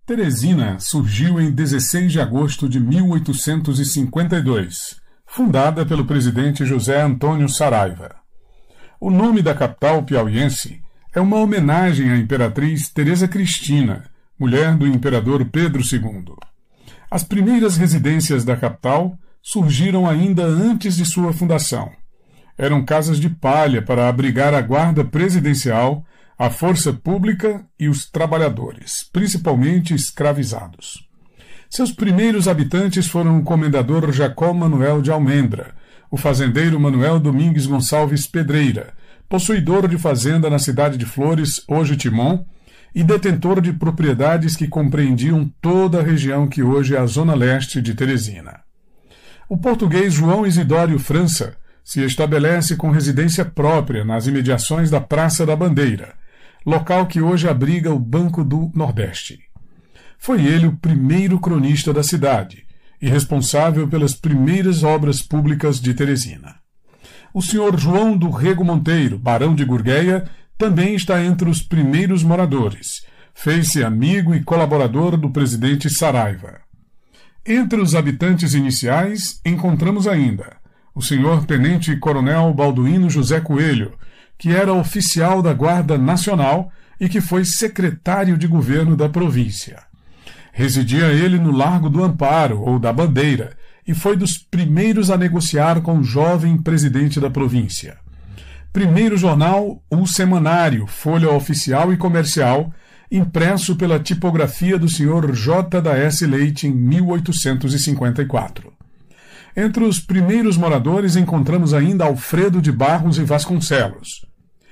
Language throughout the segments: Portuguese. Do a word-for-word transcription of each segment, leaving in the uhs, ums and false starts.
Teresina surgiu em dezesseis de agosto de mil oitocentos e cinquenta e dois, fundada pelo presidente José Antônio Saraiva. O nome da capital piauiense é uma homenagem à imperatriz Teresa Cristina, mulher do imperador Pedro segundo. As primeiras residências da capital surgiram ainda antes de sua fundação. Eram casas de palha para abrigar a guarda presidencial, a força pública e os trabalhadores, principalmente escravizados. Seus primeiros habitantes foram o comendador Jacó Manuel de Almendra, o fazendeiro Manuel Domingues Gonçalves Pedreira, possuidor de fazenda na cidade de Flores, hoje Timon, e detentor de propriedades que compreendiam toda a região que hoje é a zona leste de Teresina. O português João Isidório França se estabelece com residência própria nas imediações da Praça da Bandeira, local que hoje abriga o Banco do Nordeste. Foi ele o primeiro cronista da cidade e responsável pelas primeiras obras públicas de Teresina. O senhor João do Rego Monteiro, barão de Gurgueia, também está entre os primeiros moradores. Fez-se amigo e colaborador do presidente Saraiva. Entre os habitantes iniciais, encontramos ainda o senhor tenente-coronel Balduíno José Coelho, que era oficial da Guarda Nacional e que foi secretário de governo da província. Residia ele no Largo do Amparo, ou da Bandeira, e foi dos primeiros a negociar com o jovem presidente da província. Primeiro jornal, o Semanário, folha oficial e comercial, impresso pela tipografia do senhor J. da S. Leite em mil oitocentos e cinquenta e quatro. Entre os primeiros moradores encontramos ainda Alfredo de Barros e Vasconcelos.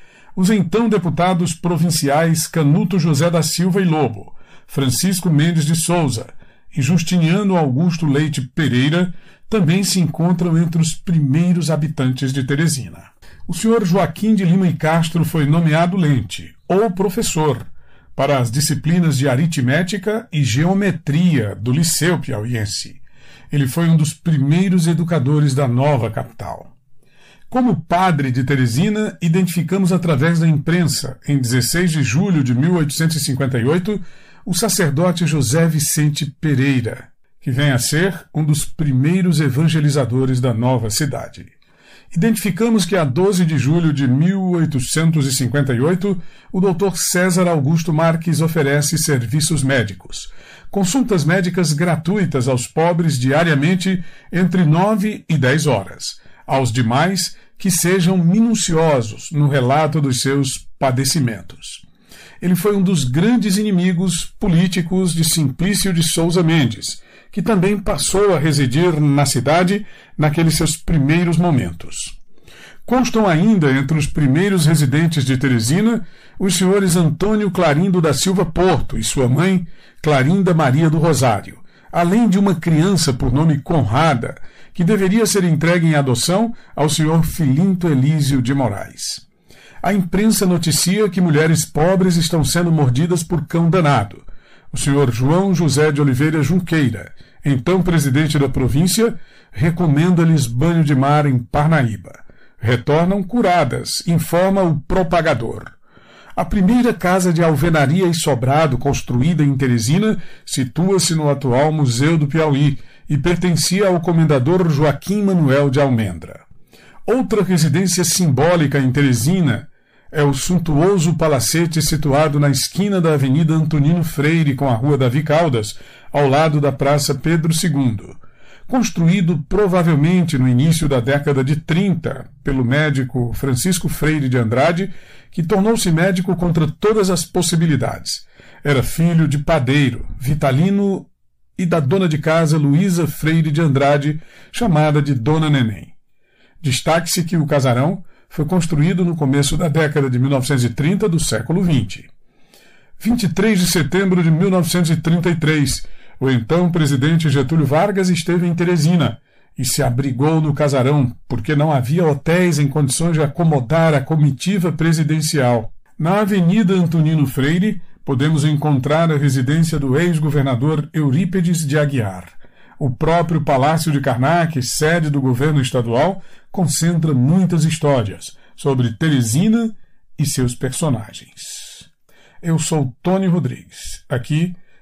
Os então deputados provinciais Canuto José da Silva e Lobo, Francisco Mendes de Souza e Justiniano Augusto Leite Pereira também se encontram entre os primeiros habitantes de Teresina. O senhor Joaquim de Lima e Castro foi nomeado lente, ou professor, para as disciplinas de aritmética e geometria do Liceu Piauiense. Ele foi um dos primeiros educadores da nova capital. Como padre de Teresina, identificamos através da imprensa, em dezesseis de julho de mil oitocentos e cinquenta e oito, o sacerdote José Vicente Pereira, que vem a ser um dos primeiros evangelizadores da nova cidade. Identificamos que a doze de julho de mil oitocentos e cinquenta e oito, o doutor César Augusto Marques oferece serviços médicos, consultas médicas gratuitas aos pobres diariamente entre nove e dez horas. Aos demais, que sejam minuciosos no relato dos seus padecimentos. Ele foi um dos grandes inimigos políticos de Simplício de Souza Mendes, que também passou a residir na cidade naqueles seus primeiros momentos. Constam ainda entre os primeiros residentes de Teresina os senhores Antônio Clarindo da Silva Porto e sua mãe, Clarinda Maria do Rosário, além de uma criança por nome Conrada, que deveria ser entregue em adoção ao senhor Filinto Elísio de Moraes. A imprensa noticia que mulheres pobres estão sendo mordidas por cão danado. O senhor João José de Oliveira Junqueira, então presidente da província, recomenda-lhes banho de mar em Parnaíba. Retornam curadas, informa o propagador. A primeira casa de alvenaria e sobrado construída em Teresina situa-se no atual Museu do Piauí e pertencia ao comendador Joaquim Manuel de Almendra. Outra residência simbólica em Teresina é o suntuoso palacete situado na esquina da Avenida Antonino Freire com a Rua Davi Caldas, ao lado da Praça Pedro segundo. Construído provavelmente no início da década de trinta pelo médico Francisco Freire de Andrade, que tornou-se médico contra todas as possibilidades. Era filho de padeiro, Vitalino, e da dona de casa Luísa Freire de Andrade, chamada de Dona Neném. Destaque-se que o casarão foi construído no começo da década de mil novecentos e trinta do século vinte. vinte e três de setembro de mil novecentos e trinta e três, o então presidente Getúlio Vargas esteve em Teresina e se abrigou no casarão, porque não havia hotéis em condições de acomodar a comitiva presidencial. Na Avenida Antonino Freire, podemos encontrar a residência do ex-governador Eurípedes de Aguiar. O próprio Palácio de Karnak, sede do governo estadual, concentra muitas histórias sobre Teresina e seus personagens. Eu sou Tony Rodrigues. Aqui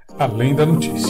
Além da Notícia.